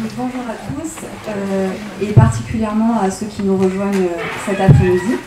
bonjour à tous, et particulièrement à ceux qui nous rejoignent cet après-midi.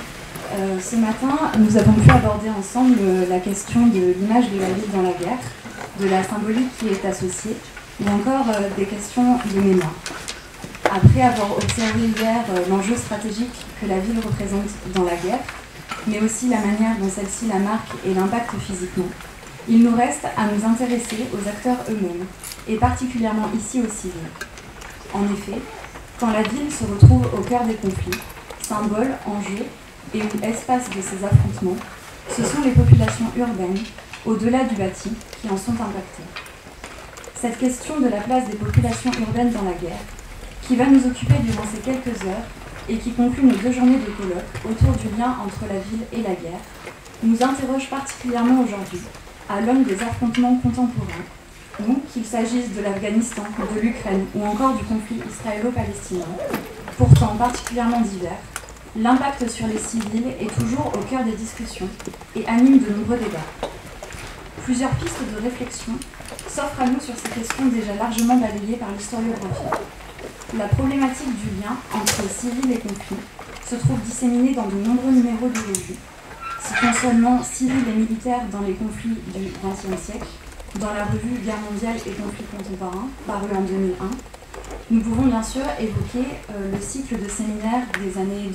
Ce matin, nous avons pu aborder ensemble la question de l'image de la ville dans la guerre, de la symbolique qui est associée, ou encore des questions de mémoire. Après avoir observé hier l'enjeu stratégique que la ville représente dans la guerre, mais aussi la manière dont celle-ci la marque et l'impacte physiquement, il nous reste à nous intéresser aux acteurs eux-mêmes, et particulièrement ici aux civils. En effet, quand la ville se retrouve au cœur des conflits, symbole, enjeu et ou espace de ces affrontements, ce sont les populations urbaines, au-delà du bâti, qui en sont impactées. Cette question de la place des populations urbaines dans la guerre, qui va nous occuper durant ces quelques heures et qui conclut nos 2 journées de colloque autour du lien entre la ville et la guerre, nous interroge particulièrement aujourd'hui, à l'aune des affrontements contemporains, ou qu'il s'agisse de l'Afghanistan, de l'Ukraine ou encore du conflit israélo-palestinien, pourtant particulièrement divers, l'impact sur les civils est toujours au cœur des discussions et anime de nombreux débats. Plusieurs pistes de réflexion s'offrent à nous sur ces questions déjà largement balayées par l'historiographie. La problématique du lien entre civils et conflits se trouve disséminée dans de nombreux numéros de revue, citant seulement civils et militaires dans les conflits du XXe siècle, dans la revue Guerre mondiale et conflits contemporains, parue en 2001. Nous pouvons bien sûr évoquer le cycle de séminaires des années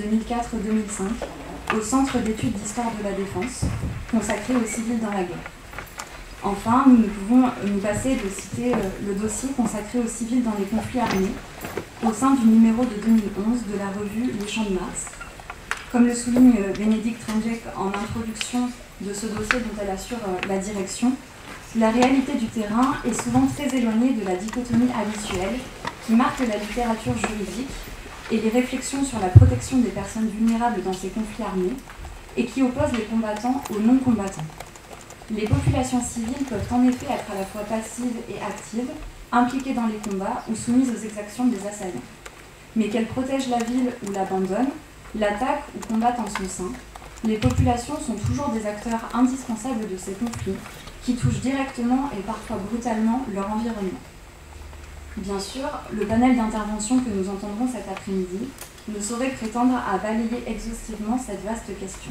2004-2005 au Centre d'études d'histoire de la défense, consacré aux civils dans la guerre. Enfin, nous ne pouvons nous passer de citer le dossier consacré aux civils dans les conflits armés au sein du numéro de 2011 de la revue Les Champs de Mars. Comme le souligne Bénédicte Renjek en introduction de ce dossier dont elle assure la direction, la réalité du terrain est souvent très éloignée de la dichotomie habituelle qui marque la littérature juridique et les réflexions sur la protection des personnes vulnérables dans ces conflits armés et qui oppose les combattants aux non-combattants. Les populations civiles peuvent en effet être à la fois passives et actives, impliquées dans les combats ou soumises aux exactions des assaillants. Mais qu'elles protègent la ville ou l'abandonnent, l'attaquent ou combattent en son sein, les populations sont toujours des acteurs indispensables de ces conflits qui touchent directement et parfois brutalement leur environnement. Bien sûr, le panel d'intervention que nous entendrons cet après-midi ne saurait prétendre à balayer exhaustivement cette vaste question.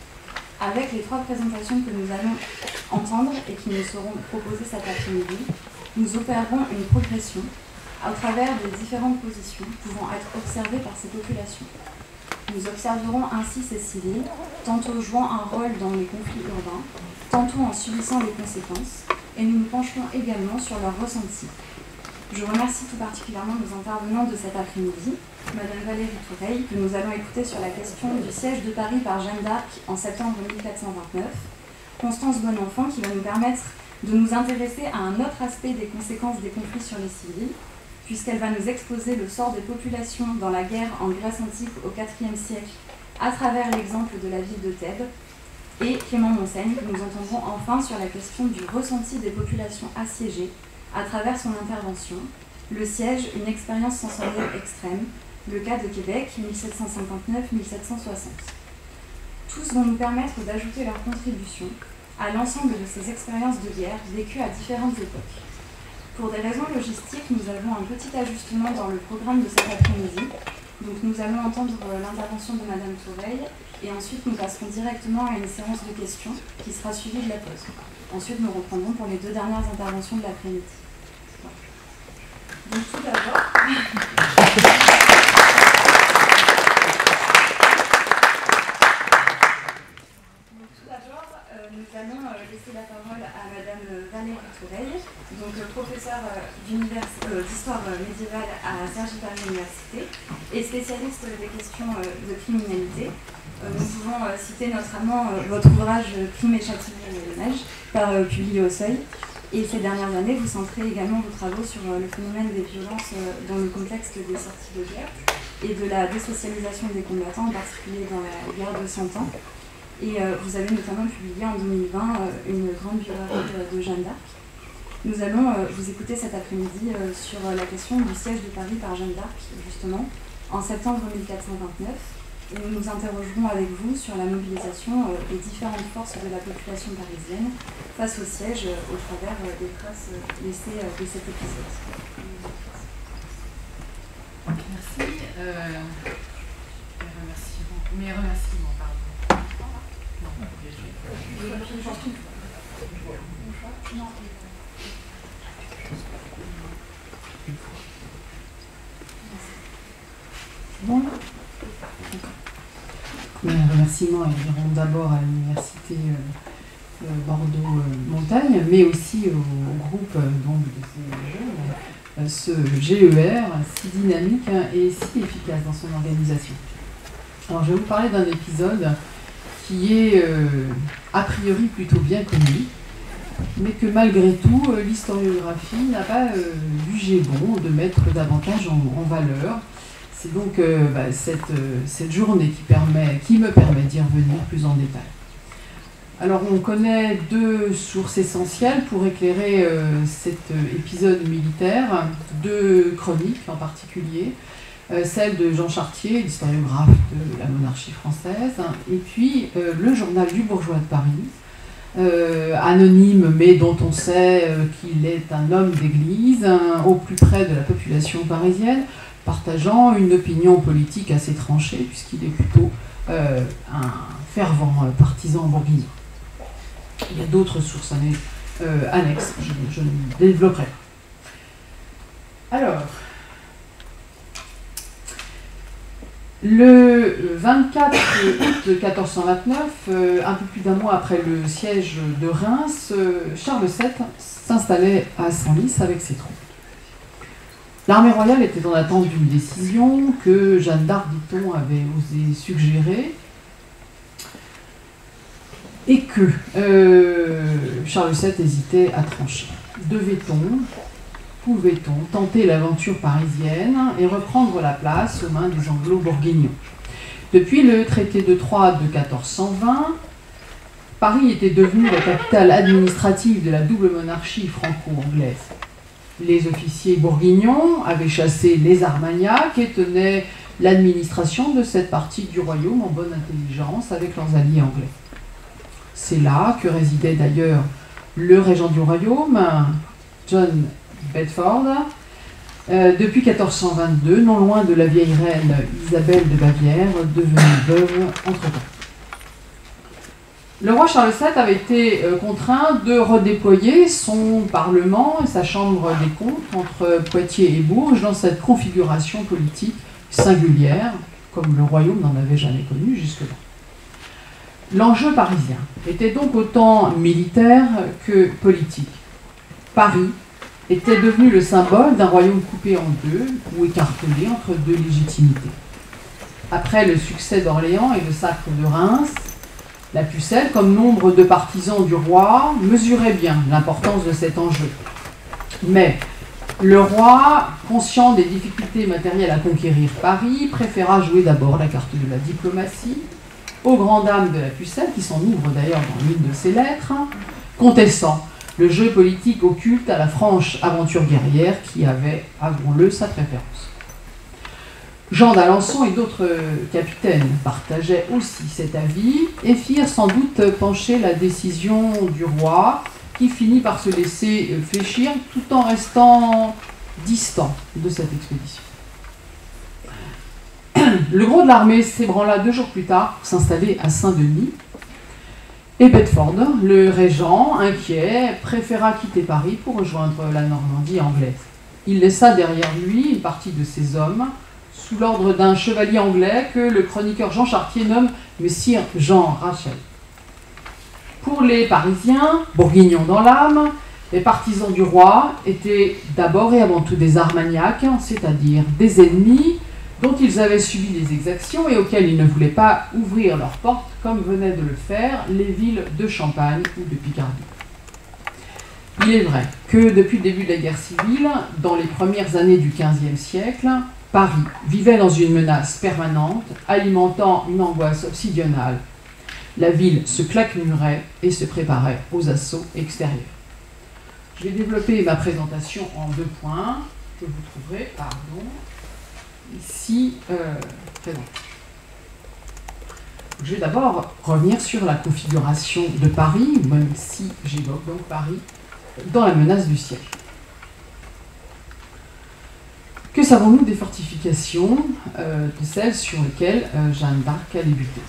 Avec les 3 présentations que nous allons entendre et qui nous seront proposées cet après-midi, nous opérerons une progression à travers des différentes positions pouvant être observées par ces populations. Nous observerons ainsi ces civils, tantôt jouant un rôle dans les conflits urbains, tantôt en subissant les conséquences, et nous nous pencherons également sur leurs ressentis. Je remercie tout particulièrement nos intervenants de cet après-midi, Madame Valérie Toureille, que nous allons écouter sur la question du siège de Paris par Jeanne d'Arc en septembre 1429, Constance Bonenfant, qui va nous permettre de nous intéresser à un autre aspect des conséquences des conflits sur les civils, puisqu'elle va nous exposer le sort des populations dans la guerre en Grèce antique au IVe siècle à travers l'exemple de la ville de Thèbes, et Clément Monseigne, que nous entendrons enfin sur la question du ressenti des populations assiégées à travers son intervention, le siège, une expérience sensorielle extrême, le cas de Québec, 1759-1760. Tous vont nous permettre d'ajouter leur contribution à l'ensemble de ces expériences de guerre vécues à différentes époques. Pour des raisons logistiques, nous avons un petit ajustement dans le programme de cet après-midi. Donc nous allons entendre l'intervention de Madame Toureille et ensuite nous passerons directement à une séance de questions qui sera suivie de la pause. Ensuite nous reprendrons pour les 2 dernières interventions de l'après-midi. Donc tout d'abord... nous allons laisser la parole à Madame Valérie Toureille, donc professeure d'histoire médiévale à Cergy-Paris Université et spécialiste des questions de criminalité. Nous pouvons citer notamment votre ouvrage Crime et châtiment de neige, publié au Seuil. Et ces dernières années, vous centrez également vos travaux sur le phénomène des violences dans le contexte des sorties de guerre et de la désocialisation des combattants, en particulier dans la guerre de 100 ans. Et vous avez notamment publié en 2020 une grande biographie de Jeanne d'Arc. Nous allons vous écouter cet après-midi sur la question du siège de Paris par Jeanne d'Arc, justement, en septembre 1429. Et nous nous interrogerons avec vous sur la mobilisation des différentes forces de la population parisienne face au siège au travers des traces laissées de cet épisode. Mes remerciements, pardon. Bon. Mes remerciements iront d'abord à l'université Bordeaux-Montagne, mais aussi au groupe donc, de ces jeunes, ce GER si dynamique et si efficace dans son organisation. Alors je vais vous parler d'un épisode qui est a priori plutôt bien connu, mais que malgré tout l'historiographie n'a pas jugé bon de mettre davantage en valeur. C'est donc cette journée qui me permet d'y revenir plus en détail. Alors on connaît deux sources essentielles pour éclairer cet épisode militaire, deux chroniques en particulier, celle de Jean Chartier, l'historiographe de la monarchie française, et puis le journal du bourgeois de Paris, anonyme mais dont on sait qu'il est un homme d'église, au plus près de la population parisienne, partageant une opinion politique assez tranchée, puisqu'il est plutôt un fervent partisan bourguignon. Il y a d'autres sources annexes, je ne développerai pas. Alors, le 24 août 1429, un peu plus d'un mois après le siège de Reims, Charles VII s'installait à Senlis avec ses troupes. L'armée royale était en attente d'une décision que Jeanne d'Arc, dit-on, avait osé suggérer, et que Charles VII hésitait à trancher. Pouvait-on tenter l'aventure parisienne et reprendre la place aux mains des Anglo-Bourguignons? Depuis le traité de Troyes de 1420, Paris était devenu la capitale administrative de la double monarchie franco-anglaise. Les officiers bourguignons avaient chassé les Armagnacs et tenaient l'administration de cette partie du royaume en bonne intelligence avec leurs alliés anglais. C'est là que résidait d'ailleurs le régent du royaume, John Bedford, depuis 1422, non loin de la vieille reine Isabelle de Bavière, devenue veuve entre-temps. Le roi Charles VII avait été contraint de redéployer son parlement et sa chambre des comptes entre Poitiers et Bourges dans cette configuration politique singulière, comme le royaume n'en avait jamais connu jusque-là. L'enjeu parisien était donc autant militaire que politique. Paris était devenu le symbole d'un royaume coupé en deux ou écartelé entre deux légitimités. Après le succès d'Orléans et le sacre de Reims, la Pucelle, comme nombre de partisans du roi, mesurait bien l'importance de cet enjeu. Mais le roi, conscient des difficultés matérielles à conquérir Paris, préféra jouer d'abord la carte de la diplomatie, aux grandes dames de la Pucelle, qui s'en ouvrent d'ailleurs dans l'une de ses lettres, contestant le jeu politique occulte à la franche aventure guerrière qui avait, avouons-le, sa préférence. Jean d'Alençon et d'autres capitaines partageaient aussi cet avis et firent sans doute pencher la décision du roi, qui finit par se laisser fléchir tout en restant distant de cette expédition. Le gros de l'armée s'ébranla 2 jours plus tard pour s'installer à Saint-Denis. Et Bedford, le régent, inquiet, préféra quitter Paris pour rejoindre la Normandie anglaise. Il laissa derrière lui une partie de ses hommes, sous l'ordre d'un chevalier anglais que le chroniqueur Jean Chartier nomme Messire Jean Rachel. Pour les Parisiens, bourguignons dans l'âme, les partisans du roi étaient d'abord et avant tout des Armagnacs, c'est-à-dire des ennemis dont ils avaient subi des exactions et auxquels ils ne voulaient pas ouvrir leurs portes comme venaient de le faire les villes de Champagne ou de Picardie. Il est vrai que depuis le début de la guerre civile, dans les premières années du XVe siècle, Paris vivait dans une menace permanente, alimentant une angoisse obsidionale. La ville se claquemurait et se préparait aux assauts extérieurs. Je vais développer ma présentation en 2 points que vous trouverez, ici présent. Je vais d'abord revenir sur la configuration de Paris, même si j'évoque donc Paris, dans la menace du siècle. Que savons-nous des fortifications, de celles sur lesquelles Jeanne d'Arc a débuté?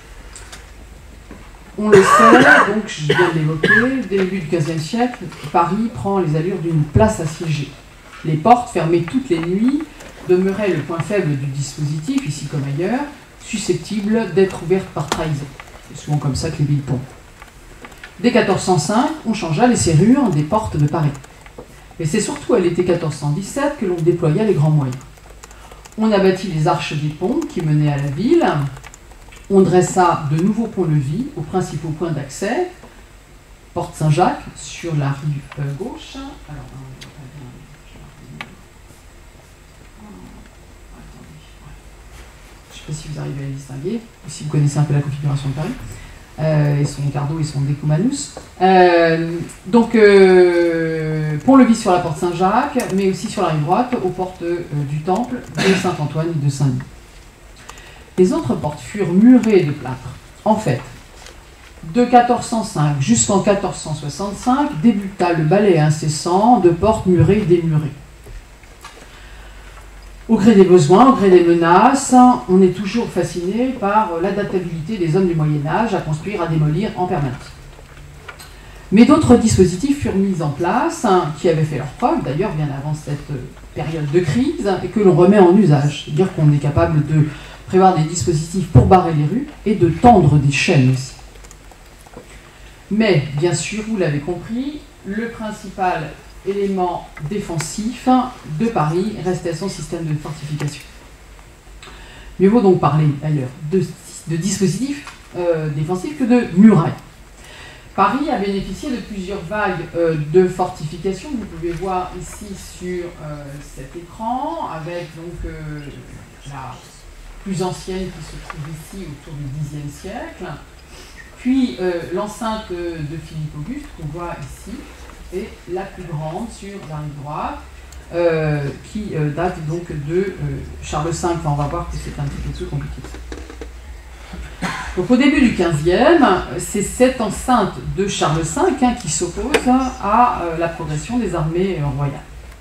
On le sait, donc je viens de l'évoquer, dès le début du XVe siècle, Paris prend les allures d'une place assiégée. Les portes, fermées toutes les nuits, demeuraient le point faible du dispositif, ici comme ailleurs, susceptible d'être ouvertes par trahison. C'est souvent comme ça que les villes tombent. Dès 1405, on changea les serrures des portes de Paris. Mais c'est surtout à l'été 1417 que l'on déploya les grands moyens. On abattit les arches des ponts qui menaient à la ville, on dressa de nouveaux ponts-levis aux principaux points d'accès, porte Saint-Jacques sur la rive gauche. Alors, je ne sais pas si vous arrivez à les distinguer, ou si vous connaissez un peu la configuration de Paris, et son Cardo et son Decumanus. Pont-levis sur la porte Saint-Jacques, mais aussi sur la rive droite, aux portes du Temple, de Saint-Antoine et de Saint-Denis. Les autres portes furent murées de plâtre. En fait, de 1405 jusqu'en 1465, débuta le balai incessant de portes murées et démurées. Au gré des besoins, au gré des menaces, on est toujours fasciné par l'adaptabilité des hommes du Moyen-Âge à construire, à démolir en permanence. Mais d'autres dispositifs furent mis en place, qui avaient fait leur preuve, d'ailleurs bien avant cette période de crise, et que l'on remet en usage. C'est-à-dire qu'on est capable de prévoir des dispositifs pour barrer les rues et de tendre des chaînes aussi. Mais, bien sûr, vous l'avez compris, le principal élément défensif de Paris restait son système de fortification. Mieux vaut donc parler, d'ailleurs, de dispositifs défensifs que de murailles. Paris a bénéficié de plusieurs vagues de fortification. Vous pouvez voir ici sur cet écran, avec donc la plus ancienne qui se trouve ici autour du Xe siècle, puis l'enceinte de Philippe Auguste qu'on voit ici, et la plus grande sur la rive droite, qui date donc de Charles V. Enfin, on va voir que c'est un petit peu plus compliqué. Donc au début du XVe, c'est cette enceinte de Charles V qui s'oppose à la progression des armées royales.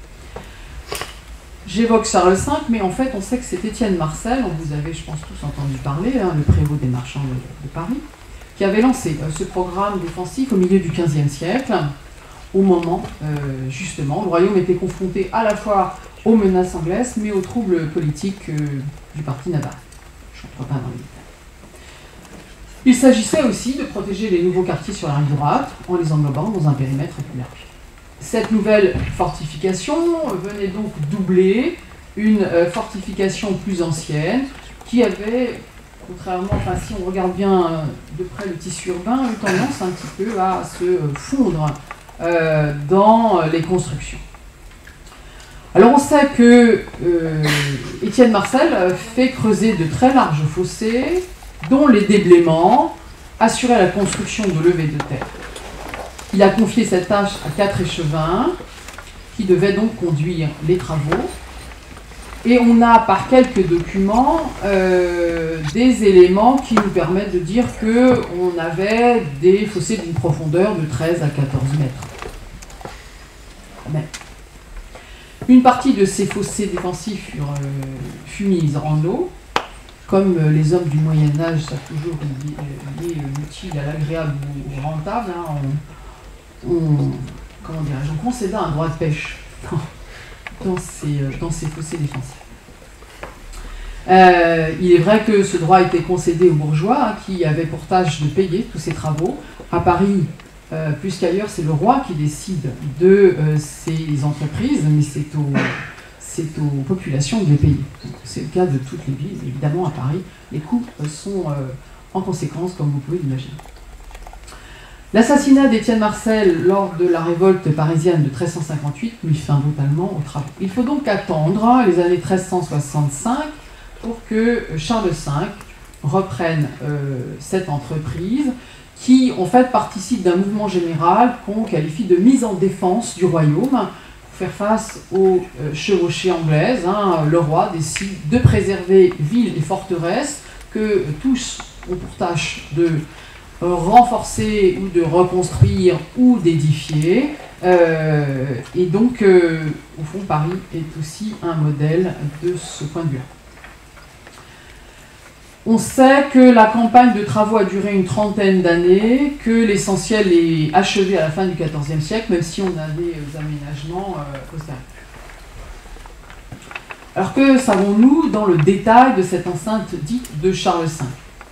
J'évoque Charles V, mais en fait on sait que c'est Étienne Marcel, dont vous avez je pense tous entendu parler, le prévôt des marchands de Paris, qui avait lancé ce programme défensif au milieu du XVe siècle, au moment justement où le royaume était confronté à la fois aux menaces anglaises, mais aux troubles politiques du parti navarrais. Je ne rentre pas dans les détails. Il s'agissait aussi de protéger les nouveaux quartiers sur la rive droite en les englobant dans un périmètre plus large. Cette nouvelle fortification venait donc doubler une fortification plus ancienne qui avait, contrairement, enfin si on regarde bien de près le tissu urbain, eu tendance un petit peu à se fondre dans les constructions. Alors on sait que Étienne Marcel fait creuser de très larges fossés dont les déblaiements assuraient la construction de levées de terre. Il a confié cette tâche à 4 échevins qui devaient donc conduire les travaux. Et on a par quelques documents des éléments qui nous permettent de dire qu'on avait des fossés d'une profondeur de 13 à 14 mètres. Mais une partie de ces fossés défensifs fut mise en eau. Comme les hommes du Moyen-Âge savent toujours lier l'utile à l'agréable ou au rentable, on concéda un droit de pêche dans ces fossés défensifs. Il est vrai que ce droit était concédé aux bourgeois qui avaient pour tâche de payer tous ces travaux. À Paris, plus qu'ailleurs, c'est le roi qui décide de ces entreprises, mais c'est aux populations de les payer. C'est le cas de toutes les villes. Évidemment, à Paris, les coûts sont en conséquence, comme vous pouvez l'imaginer. L'assassinat d'Étienne Marcel lors de la révolte parisienne de 1358 mit fin brutalement aux travaux. Il faut donc attendre les années 1365 pour que Charles V reprenne cette entreprise qui, en fait, participe d'un mouvement général qu'on qualifie de mise en défense du royaume, faire face aux chevauchées anglaises. Le roi décide de préserver villes et forteresses que tous ont pour tâche de renforcer ou de reconstruire ou d'édifier. Et donc, au fond, Paris est aussi un modèle de ce point de vue. On sait que la campagne de travaux a duré une trentaine d'années, que l'essentiel est achevé à la fin du XIVe siècle, même si on a des aménagements postérieurs. Alors que savons-nous dans le détail de cette enceinte dite de Charles V ?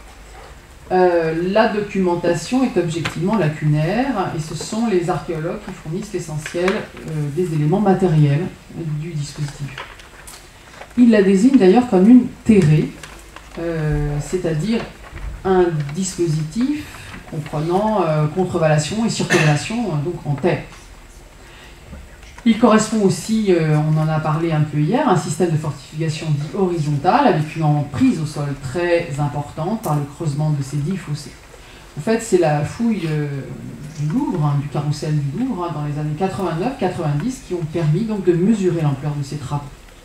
La documentation est objectivement lacunaire et ce sont les archéologues qui fournissent l'essentiel des éléments matériels du dispositif. Ils la désignent d'ailleurs comme une terrée, c'est-à-dire un dispositif comprenant contrevallation et circonvallation donc en terre. Il correspond aussi, on en a parlé un peu hier, à un système de fortification dit horizontal avec une emprise au sol très importante par le creusement de ces dits fossés. En fait, c'est la fouille du Louvre, du carrousel du Louvre, dans les années 89-90 qui ont permis donc de mesurer l'ampleur de ces travaux.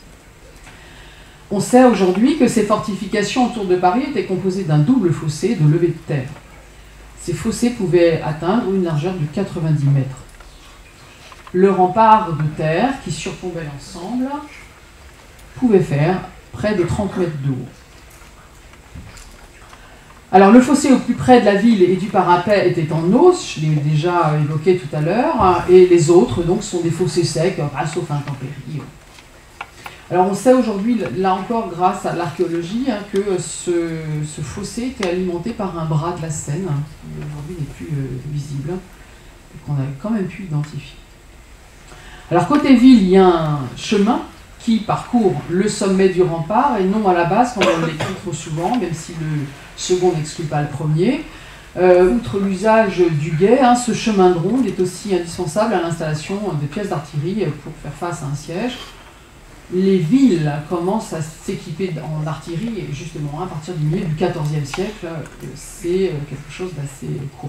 On sait aujourd'hui que ces fortifications autour de Paris étaient composées d'un double fossé de levée de terre. Ces fossés pouvaient atteindre une largeur de 90 mètres. Le rempart de terre qui surplombait l'ensemble pouvait faire près de 30 mètres de haut. Alors le fossé au plus près de la ville et du parapet était en os, je l'ai déjà évoqué tout à l'heure, et les autres donc sont des fossés secs, sauf intempéries. Alors on sait aujourd'hui, là encore grâce à l'archéologie, que ce fossé était alimenté par un bras de la Seine, qui aujourd'hui n'est plus visible, et qu'on a quand même pu identifier. Alors côté ville, il y a un chemin qui parcourt le sommet du rempart et non à la base, comme on l'écrit trop souvent, même si le second n'exclut pas le premier. Outre l'usage du guet, ce chemin de ronde est aussi indispensable à l'installation de pièces d'artillerie pour faire face à un siège. Les villes commencent à s'équiper en artillerie, et justement à partir du milieu du XIVe siècle, c'est quelque chose d'assez courant.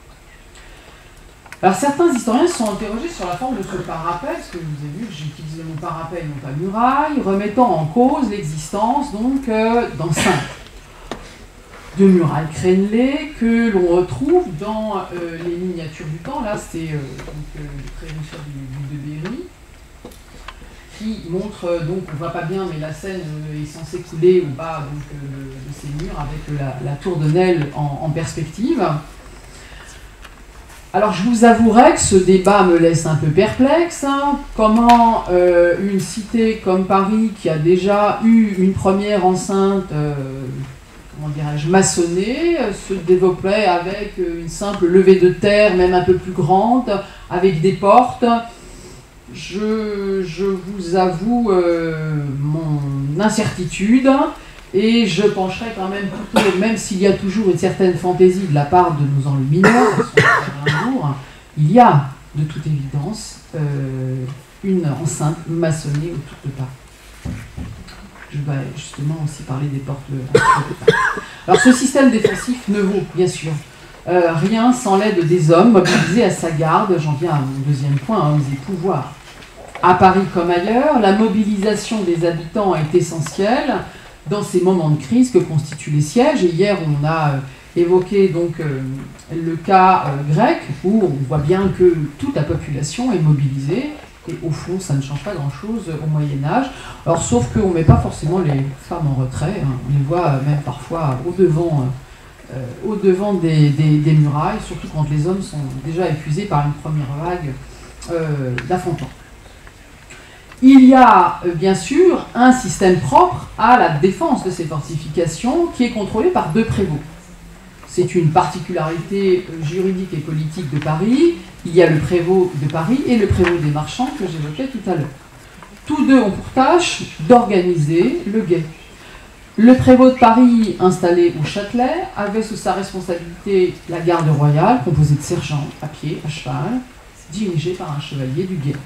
Alors certains historiens se sont interrogés sur la forme de ce parapet, parce que je vous ai vu que j'ai utilisé le mot parapet et non pas muraille, remettant en cause l'existence donc d'enceintes de murailles crénelées que l'on retrouve dans les miniatures du temps. Là c'est le précurseur du de Berry, qui montre donc, on ne voit pas bien, mais la Seine est censée couler au bas donc, de ces murs avec la tour de Nesle en perspective. Alors je vous avouerai que ce débat me laisse un peu perplexe. Comment une cité comme Paris, qui a déjà eu une première enceinte, comment dirais-je, maçonnée, se développait avec une simple levée de terre, même un peu plus grande, avec des portes. Je vous avoue mon incertitude. Et je pencherai quand même plutôt, même s'il y a toujours une certaine fantaisie de la part de nos enlumineurs, il y a de toute évidence une enceinte maçonnée autour de Paris. Je vais justement aussi parler des portes de Paris. Alors ce système défensif ne vaut bien sûr rien sans l'aide des hommes mobilisés à sa garde. J'en viens à mon deuxième point, hommes et pouvoirs. À Paris comme ailleurs, la mobilisation des habitants est essentielle dans ces moments de crise que constituent les sièges. Et hier, on a évoqué donc le cas grec, où on voit bien que toute la population est mobilisée, et au fond, ça ne change pas grand-chose au Moyen-Âge. Alors, sauf qu'on ne met pas forcément les femmes en retrait, on les voit même parfois au devant des murailles, surtout quand les hommes sont déjà épuisés par une première vague d'affrontements. Il y a bien sûr un système propre à la défense de ces fortifications qui est contrôlé par deux prévôts. C'est une particularité juridique et politique de Paris. Il y a le prévôt de Paris et le prévôt des marchands que j'évoquais tout à l'heure. Tous deux ont pour tâche d'organiser le guet. Le prévôt de Paris, installé au Châtelet, avait sous sa responsabilité la garde royale, composée de sergents à pied, à cheval, dirigée par un chevalier du guet.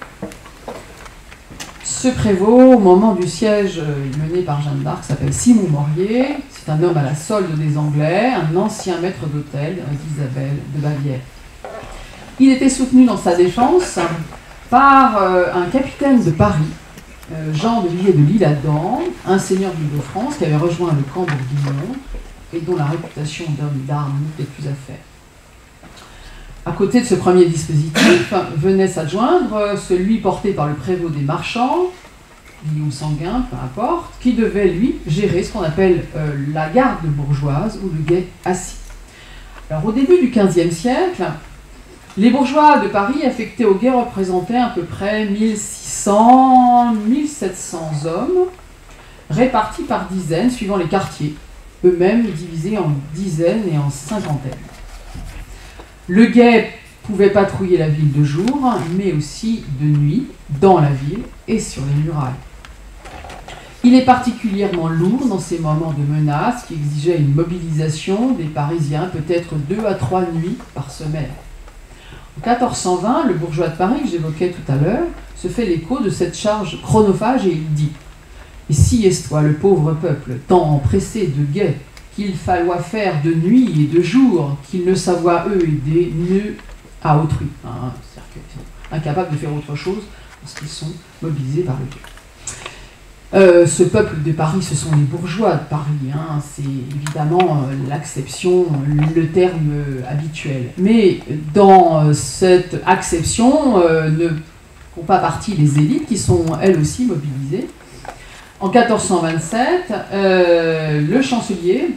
Ce prévôt, au moment du siège mené par Jeanne d'Arc, s'appelle Simon Morier. C'est un homme à la solde des Anglais, un ancien maître d'hôtel d'Isabelle de Bavière. Il était soutenu dans sa défense par un capitaine de Paris, Jean de Villiers de l'Isle-Adam, un seigneur d'Île-de-France qui avait rejoint le camp bourguignon et dont la réputation d'homme d'armes n'était plus à faire. À côté de ce premier dispositif, venait s'adjoindre celui porté par le prévôt des marchands, Guillaume Sanguin, peu importe, qui devait, lui, gérer ce qu'on appelle la garde bourgeoise ou le guet assis. Alors, au début du XVe siècle, les bourgeois de Paris affectés au guet représentaient à peu près 1600, 1700 hommes, répartis par dizaines suivant les quartiers, eux-mêmes divisés en dizaines et en cinquantaines. Le guet pouvait patrouiller la ville de jour, mais aussi de nuit, dans la ville et sur les murailles. Il est particulièrement lourd dans ces moments de menace qui exigeaient une mobilisation des Parisiens, peut-être 2 à 3 nuits par semaine. En 1420, le bourgeois de Paris, que j'évoquais tout à l'heure, se fait l'écho de cette charge chronophage et il dit « Et si est-toi le pauvre peuple, tant pressé de guet, qu'il falloit faire de nuit et de jour, qu'ils ne savoient eux aider nœud à autrui. » C'est-à-dire qu'ils sont incapables de faire autre chose parce qu'ils sont mobilisés par le guet. Ce peuple de Paris, ce sont les bourgeois de Paris, hein. C'est évidemment l'acception, le terme habituel. Mais dans cette acception ne font pas partie les élites qui sont elles aussi mobilisées. En 1427, le chancelier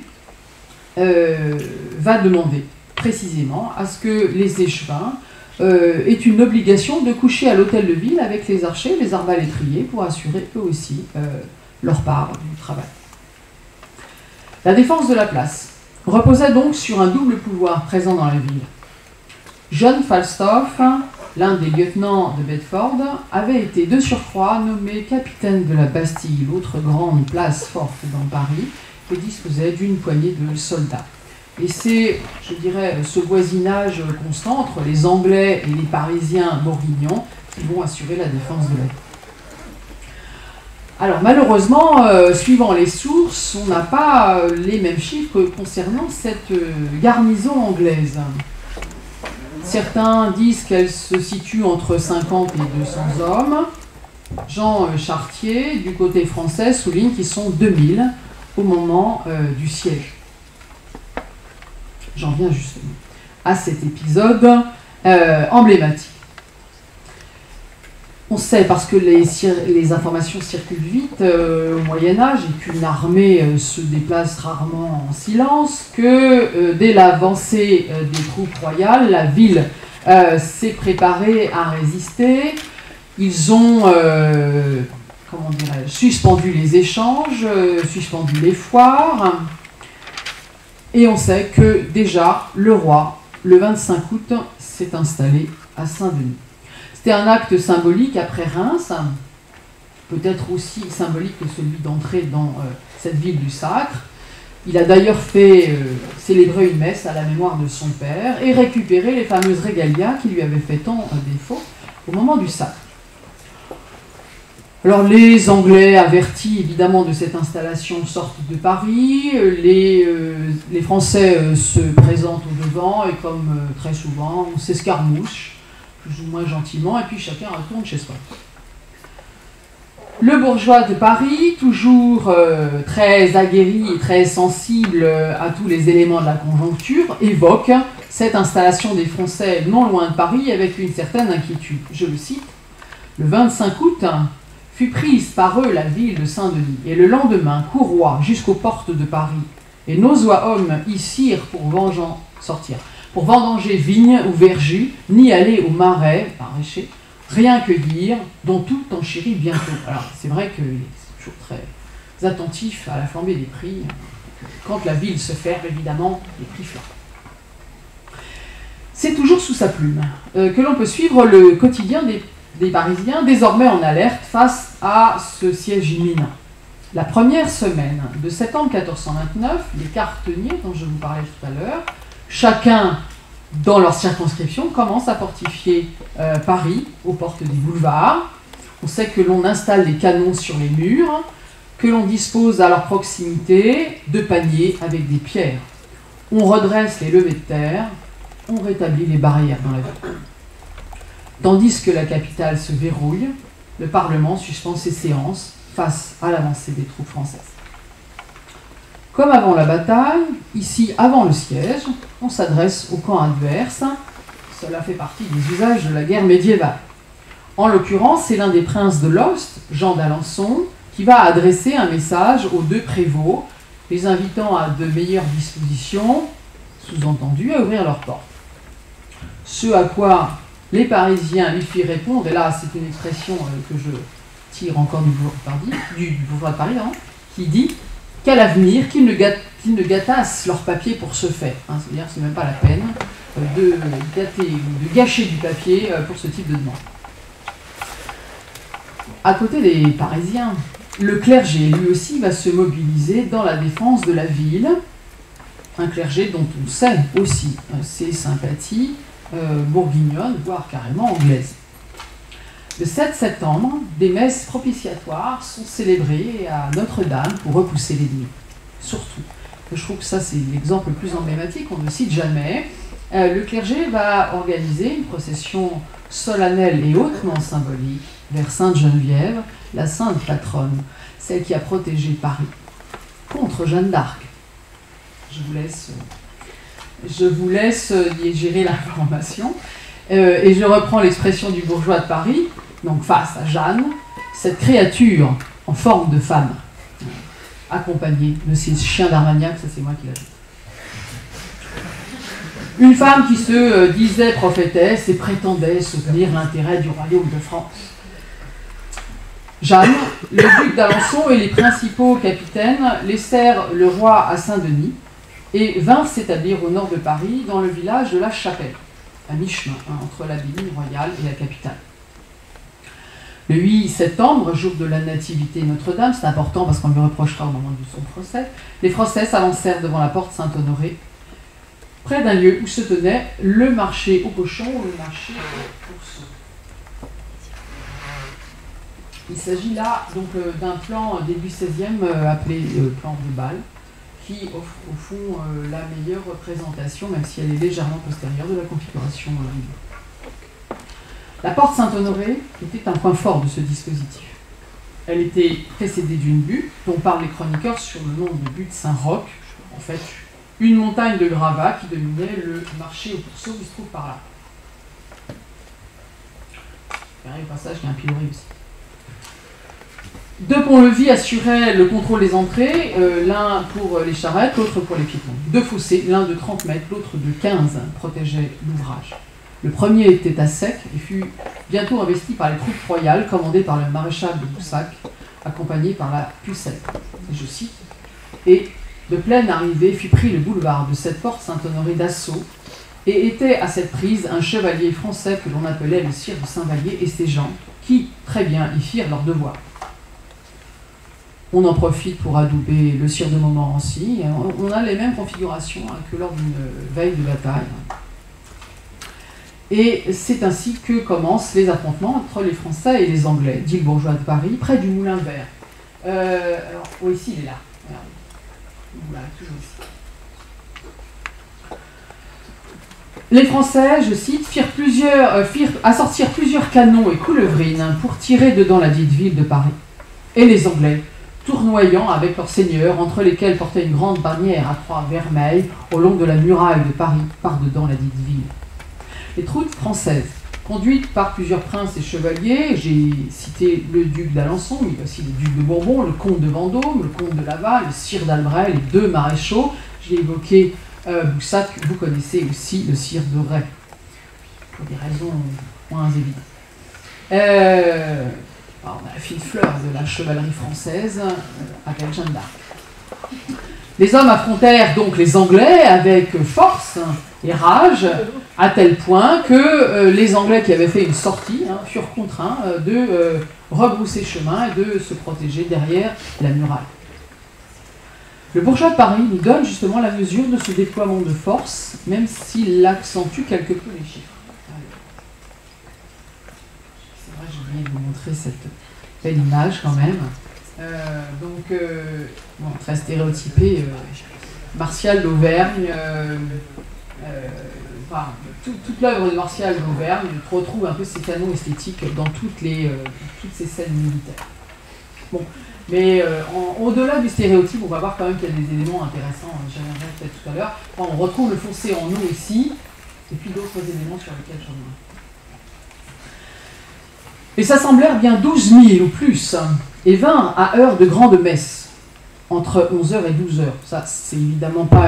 va demander précisément à ce que les échevins aient une obligation de coucher à l'hôtel de ville avec les archers, les arbalétriers, pour assurer eux aussi leur part du travail. La défense de la place reposait donc sur un double pouvoir présent dans la ville. John Falstaff, l'un des lieutenants de Bedford, avait été de surcroît nommé capitaine de la Bastille, l'autre grande place forte dans Paris, et disposait d'une poignée de soldats. Et c'est, je dirais, ce voisinage constant entre les Anglais et les Parisiens bourguignons qui vont assurer la défense de la ville. Alors malheureusement, suivant les sources, on n'a pas les mêmes chiffres concernant cette garnison anglaise. Certains disent qu'elle se situe entre 50 et 200 hommes. Jean Chartier, du côté français, souligne qu'ils sont 2000 au moment du siège. J'en viens justement à cet épisode emblématique. On sait, parce que les informations circulent vite au Moyen-Âge et qu'une armée se déplace rarement en silence, que dès l'avancée des troupes royales, la ville s'est préparée à résister. Ils ont suspendu les échanges, suspendu les foires. Et on sait que déjà, le roi, le 25 août, s'est installé à Saint-Denis. C'était un acte symbolique après Reims, peut-être aussi symbolique que celui d'entrer dans cette ville du sacre. Il a d'ailleurs fait célébrer une messe à la mémoire de son père et récupérer les fameuses régalias qui lui avaient fait tant défaut au moment du sacre. Alors les Anglais, avertis évidemment de cette installation, sortent de Paris, les Français se présentent au devant et comme très souvent, on s'escarmouche, plus ou moins gentiment, et puis chacun retourne chez soi. Le bourgeois de Paris, toujours très aguerri et très sensible à tous les éléments de la conjoncture, évoque cette installation des Français non loin de Paris avec une certaine inquiétude. Je le cite, « Le 25 août, fut prise par eux la ville de Saint-Denis, et le lendemain courroie jusqu'aux portes de Paris, et nos hommes y sirent pour vendanger vignes ou verjus, ni aller au marais, maraîcher, rien cueillir, dont tout enchérit bientôt. » Alors c'est vrai qu'il est toujours très attentif à la flambée des prix. Quand la ville se ferme, évidemment, les prix flambent. C'est toujours sous sa plume que l'on peut suivre le quotidien des Parisiens, désormais en alerte face à ce siège imminent. La première semaine de septembre 1429, les quarteniers dont je vous parlais tout à l'heure, chacun dans leur circonscription, commencent à fortifier Paris aux portes des boulevards. On sait que l'on installe des canons sur les murs, que l'on dispose à leur proximité de paniers avec des pierres. On redresse les levées de terre, on rétablit les barrières dans la ville. Tandis que la capitale se verrouille, le Parlement suspend ses séances face à l'avancée des troupes françaises. Comme avant la bataille, ici avant le siège, on s'adresse au camp adverse, Cela fait partie des usages de la guerre médiévale. En l'occurrence, c'est l'un des princes de l'Ost, Jean d'Alençon, qui va adresser un message aux deux prévôts, les invitant à de meilleures dispositions, sous-entendu à ouvrir leurs portes. Ce à quoi les Parisiens lui firent répondre, et là c'est une expression que je tire encore du bourgeois de Paris, hein, qui dit qu'à l'avenir, qu'ils ne gâtassent leur papier pour ce fait. Hein, c'est-à-dire que ce n'est même pas la peine de gâcher du papier pour ce type de demande. À côté des Parisiens, le clergé, lui aussi, va se mobiliser dans la défense de la ville. Un clergé dont on sait aussi ses sympathies bourguignonnes, voire carrément anglaises. Le 7 septembre, des messes propitiatoires sont célébrées à Notre-Dame pour repousser l'ennemi. Surtout, je trouve que ça c'est l'exemple le plus emblématique, on ne cite jamais. Le clergé va organiser une procession solennelle et hautement symbolique vers Sainte-Geneviève, la sainte patronne, celle qui a protégé Paris contre Jeanne d'Arc. Je vous laisse gérer l'information. Et je reprends l'expression du bourgeois de Paris, donc face à Jeanne, cette créature en forme de femme, accompagnée de ces chiens d'Armagnac, ça c'est moi qui l'ai dit. Une femme qui se disait prophétesse et prétendait soutenir l'intérêt du royaume de France. Jeanne, le duc d'Alençon et les principaux capitaines laissèrent le roi à Saint-Denis et vinrent s'établir au nord de Paris, dans le village de la Chapelle, à mi-chemin entre l'abbaye royale et la capitale. Le 8 septembre, jour de la nativité Notre-Dame, c'est important parce qu'on lui reprochera au moment de son procès, les Français s'avancèrent devant la porte Saint-Honoré, près d'un lieu où se tenait le marché aux cochons ou le marché aux pourceaux. Il s'agit là donc d'un plan début 16e appelé plan de Bâle, qui offre au fond la meilleure représentation, même si elle est légèrement postérieure, de la configuration libre. La porte Saint-Honoré était un point fort de ce dispositif. Elle était précédée d'une butte, dont parlent les chroniqueurs sur le nom de butte Saint-Roch, en fait une montagne de gravats qui dominait le marché aux pourceaux qui se trouve par là. Et au passage, il y a un pilori aussi. Deux ponts-levis assuraient le contrôle des entrées, l'un pour les charrettes, l'autre pour les piétons. Deux fossés, l'un de 30 mètres, l'autre de 15, protégeaient l'ouvrage. Le premier était à sec et fut bientôt investi par les troupes royales commandées par le maréchal de Boussac, accompagné par la Pucelle. Et je cite, « Et de pleine arrivée fut pris le boulevard de cette porte Saint-Honoré d'assaut, et était à cette prise un chevalier français que l'on appelait le sire de Saint-Vallier et ses gens, qui, très bien, y firent leur devoir. » On en profite pour adouber le sire de Montmorency. On a les mêmes configurations que lors d'une veille de bataille. Et c'est ainsi que commencent les affrontements entre les Français et les Anglais, dit le bourgeois de Paris, près du Moulin Vert. Alors, oh, ici, il est là. Regardez. Voilà, toujours ici. Les Français, je cite, firent assortir plusieurs canons et coulevrines pour tirer dedans la dite ville de Paris. Et les Anglais, tournoyant avec leurs seigneurs, entre lesquels portait une grande bannière à croix vermeille au long de la muraille de Paris, par-dedans la dite ville. Les troupes françaises, conduites par plusieurs princes et chevaliers, j'ai cité le duc d'Alençon, mais aussi le duc de Bourbon, le comte de Vendôme, le comte de Laval, le sire d'Albret, les deux maréchaux, j'ai évoqué Boussac, vous connaissez aussi le sire de Ray, pour des raisons moins évidentes. Alors, on a la fine fleur de la chevalerie française avec Jeanne d'Arc. Les hommes affrontèrent donc les Anglais avec force et rage, à tel point que les Anglais qui avaient fait une sortie furent contraints de rebrousser chemin et de se protéger derrière la muraille. Le bourgeois de Paris nous donne justement la mesure de ce déploiement de force, même s'il accentue quelque peu les chiffres. C'est vrai, j'ai oublié de vous montrer cette belle image quand même. Bon, très stéréotypé, Martial d'Auvergne, toute l'œuvre de Martial d'Auvergne retrouve un peu ces canons esthétiques dans toutes ces scènes militaires. Bon, mais au-delà du stéréotype, on va voir quand même qu'il y a des éléments intéressants, j'y reviendrai peut-être tout à l'heure. On retrouve le foncé en eau ici, et puis d'autres éléments sur lesquels je reviens. Et s'assemblèrent bien 12 000 ou plus, et vinrent à heure de grande messe, entre 11h et 12h. Ça, c'est évidemment pas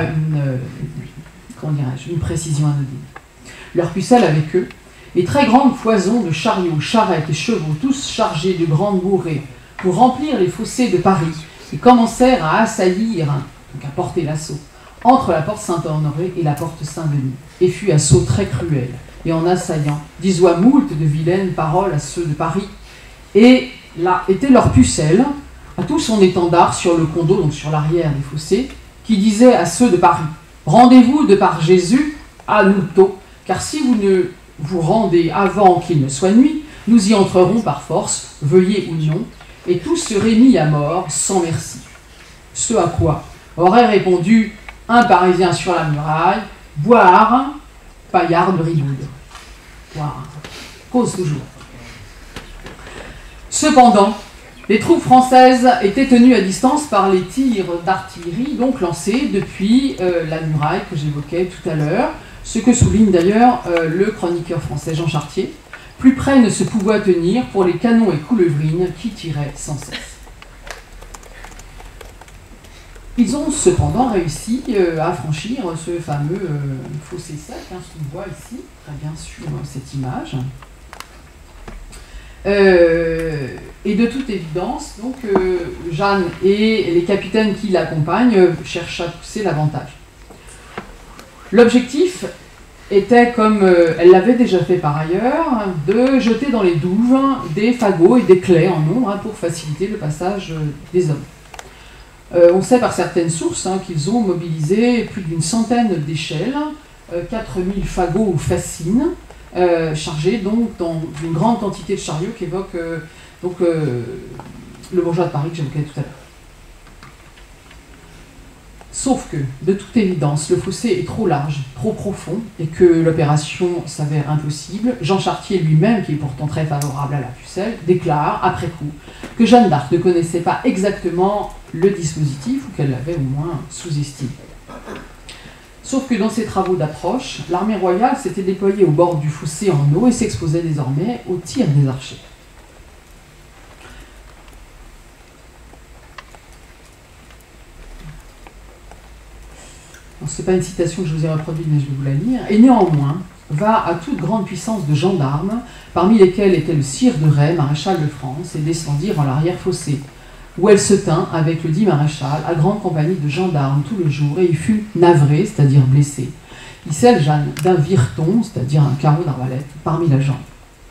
une précision anodine. Leur pucelle avec eux, et très grande foison de chariots, charrettes et chevaux, tous chargés de grandes bourrées, pour remplir les fossés de Paris, et commencèrent à assaillir, donc à porter l'assaut, entre la porte Saint-Honoré et la porte Saint-Denis, et fut assaut très cruel, et en assaillant, disoit moult de vilaines paroles à ceux de Paris, et là était leur pucelle, à tout son étendard sur le condo, donc sur l'arrière des fossés, qui disait à ceux de Paris, rendez-vous de par Jésus à nous tôt, car si vous ne vous rendez avant qu'il ne soit nuit, nous y entrerons par force, veuillez ou non, et tous seraient mis à mort sans merci. Ce à quoi aurait répondu un Parisien sur la muraille, boire, paillard de Riboude. Boire, cause toujours. Cependant, les troupes françaises étaient tenues à distance par les tirs d'artillerie, donc lancés depuis la muraille que j'évoquais tout à l'heure, ce que souligne d'ailleurs le chroniqueur français Jean Chartier. Plus près ne se pouvait tenir pour les canons et coulevrines qui tiraient sans cesse. Ils ont cependant réussi à franchir ce fameux fossé sec, ce qu'on voit ici, très bien sur cette image. Et de toute évidence, donc, Jeanne et les capitaines qui l'accompagnent cherchent à pousser l'avantage. L'objectif était, comme elle l'avait déjà fait par ailleurs, de jeter dans les douves des fagots et des claies en nombre pour faciliter le passage des hommes. On sait par certaines sources qu'ils ont mobilisé plus d'une centaine d'échelles, 4000 fagots ou fascines, chargés donc d'une grande quantité de chariots qu'évoque le bourgeois de Paris que j'évoquais tout à l'heure. Sauf que, de toute évidence, le fossé est trop large, trop profond, et que l'opération s'avère impossible. Jean Chartier lui-même, qui est pourtant très favorable à la pucelle, déclare, après coup, que Jeanne d'Arc ne connaissait pas exactement le dispositif, ou qu'elle l'avait au moins sous-estimé. Sauf que dans ses travaux d'approche, l'armée royale s'était déployée au bord du fossé en eau et s'exposait désormais au tir des archers. Ce n'est pas une citation que je vous ai reproduite, mais je vais vous la lire. Et néanmoins, va à toute grande puissance de gendarmes, parmi lesquels était le sire de Rais, maréchal de France, et descendirent en l'arrière-fossé, où elle se tint avec le dit maréchal, à grande compagnie de gendarmes tout le jour, et il fut navré, c'est-à-dire blessé. Il scelle Jeanne d'un vireton, c'est-à-dire un carreau d'arbalète, parmi la jambe.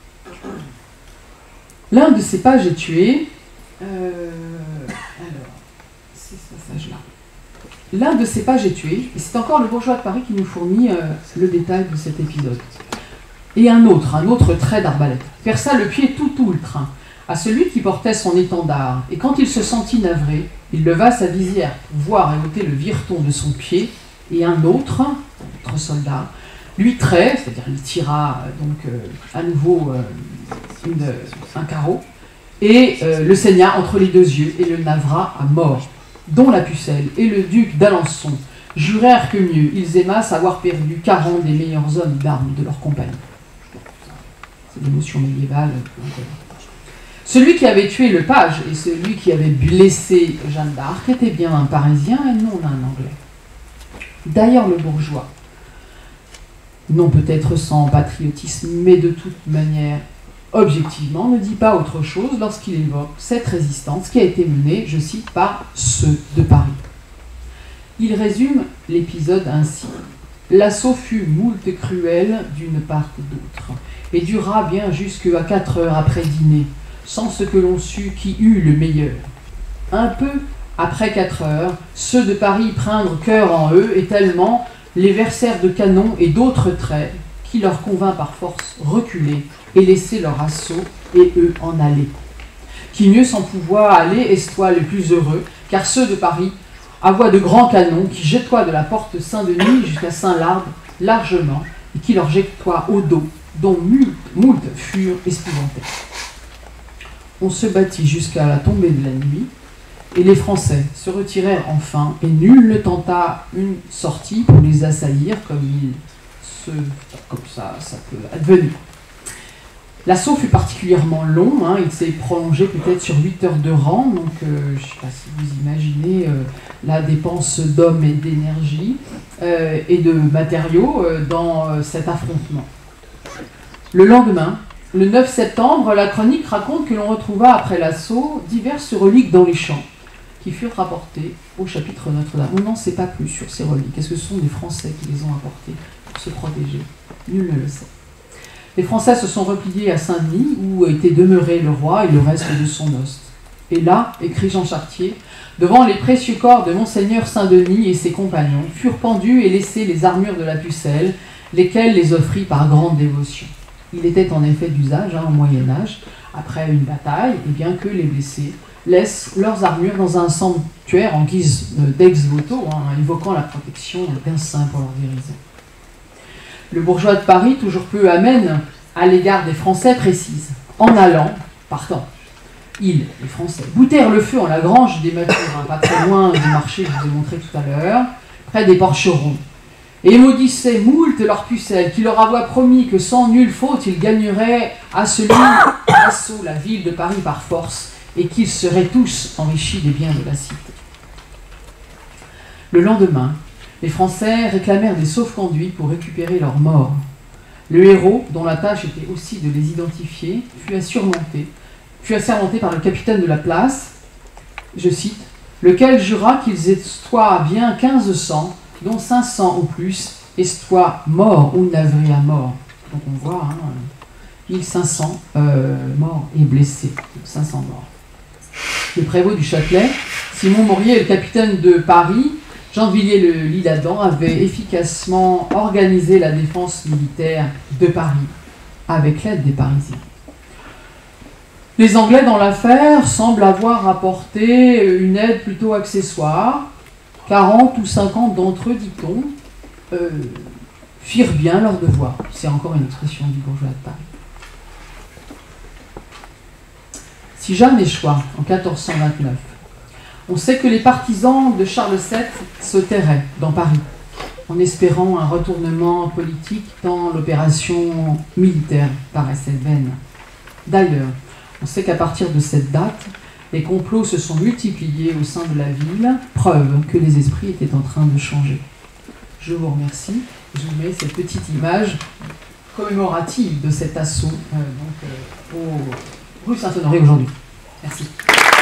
L'un de ces pages est tué. Alors, c'est ce passage-là. L'un de ces pages est tué, et c'est encore le bourgeois de Paris qui nous fournit le détail de cet épisode. Et un autre trait d'arbalète, perça le pied tout outre à celui qui portait son étendard, et quand il se sentit navré, il leva sa visière pour voir et ôter le vireton de son pied, et un autre soldat, lui trait, c'est-à-dire il tira donc à nouveau un carreau, et le saigna entre les deux yeux, et le navra à mort, dont la pucelle et le duc d'Alençon jurèrent que mieux ils aimassent avoir perdu 40 des meilleurs hommes d'armes de leur compagnie. C'est des notions médiévales. Celui qui avait tué le page et celui qui avait blessé Jeanne d'Arc était bien un Parisien et non un Anglais. D'ailleurs, le bourgeois, non peut-être sans patriotisme, mais de toute manière objectivement, ne dit pas autre chose lorsqu'il évoque cette résistance qui a été menée, je cite, par ceux de Paris. Il résume l'épisode ainsi. L'assaut fut moult cruel d'une part que d'autre, et dura bien jusqu'à 4 heures après dîner, sans ce que l'on sût qui eut le meilleur. Un peu après 4 heures, ceux de Paris prindrent cœur en eux, et tellement les versèrent de canons et d'autres traits, qui leur convint par force reculer et laisser leur assaut, et eux en aller. Qui mieux sans pouvoir aller est-toi les plus heureux, car ceux de Paris avoient de grands canons qui jettoient de la porte Saint-Denis jusqu'à Saint-Lard largement, et qui leur jettoient au dos, dont moult furent épouvantés. On se battit jusqu'à la tombée de la nuit, et les Français se retirèrent enfin, et nul ne tenta une sortie pour les assaillir comme ils comme ça peut advenir. L'assaut fut particulièrement long, hein, il s'est prolongé peut-être sur 8 heures de rang, donc je ne sais pas si vous imaginez la dépense d'hommes et d'énergie et de matériaux dans cet affrontement. Le lendemain, le 9 septembre, la chronique raconte que l'on retrouva après l'assaut diverses reliques dans les champs qui furent rapportées au chapitre Notre-Dame. On n'en sait pas plus sur ces reliques. Est-ce que ce sont des Français qui les ont apportées pour se protéger? Nul ne le sait. Les Français se sont repliés à Saint-Denis, où était demeuré le roi et le reste de son hoste. Et là, écrit Jean Chartier, devant les précieux corps de Monseigneur Saint-Denis et ses compagnons, furent pendus et laissés les armures de la pucelle, lesquelles les offrit par grande dévotion. Il était en effet d'usage, au Moyen-Âge, après une bataille, et bien que les blessés laissent leurs armures dans un sanctuaire en guise d'ex-voto, évoquant la protection d'un saint pour leur guérison. Le bourgeois de Paris, toujours peu amène à l'égard des Français, précise « En allant, partant, ils, les Français, boutèrent le feu en la grange des Matures, pas très loin du marché que je vous ai montré tout à l'heure, près des porcherons, et maudissaient moult leur pucelle, qui leur avait promis que sans nulle faute ils gagneraient à celui assaut la ville de Paris par force, et qu'ils seraient tous enrichis des biens de la cité. » Le lendemain, les Français réclamèrent des sauf-conduits pour récupérer leurs morts. Le héros, dont la tâche était aussi de les identifier, fut assermenté par le capitaine de la place, je cite, « lequel jura qu'ils estoient bien 1500, dont 500 au plus, estoient morts ou navrés à mort. » Donc on voit 1500 morts et blessés, 500 morts. Le prévôt du Châtelet, Simon Maurier, et le capitaine de Paris, Jean de Villiers-le-L'Isle-Adam, avait efficacement organisé la défense militaire de Paris, avec l'aide des Parisiens. Les Anglais dans l'affaire semblent avoir apporté une aide plutôt accessoire. 40 ou 50 d'entre eux, dit-on, firent bien leur devoir. C'est encore une expression du bourgeois de Paris. Si Jeanne échoua en 1429, on sait que les partisans de Charles VII se tairaient dans Paris, en espérant un retournement politique tant l'opération militaire paraissait vaine. D'ailleurs, on sait qu'à partir de cette date, les complots se sont multipliés au sein de la ville, preuve que les esprits étaient en train de changer. Je vous remercie. Je vous mets cette petite image commémorative de cet assaut rue Saint-Honoré aujourd'hui. Merci.